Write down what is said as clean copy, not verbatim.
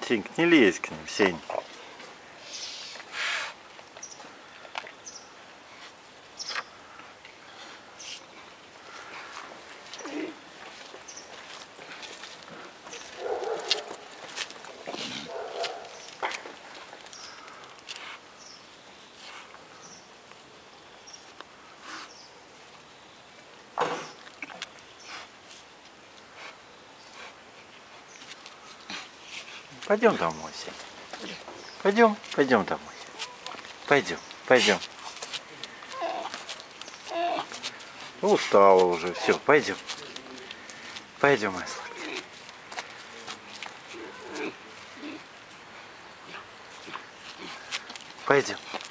Тинька, не лезь к ним, Сень. Пойдем домой, Сень. Пойдем домой. Пойдем. Устала уже, все, пойдем. Пойдем, моя сладкая. Пойдем.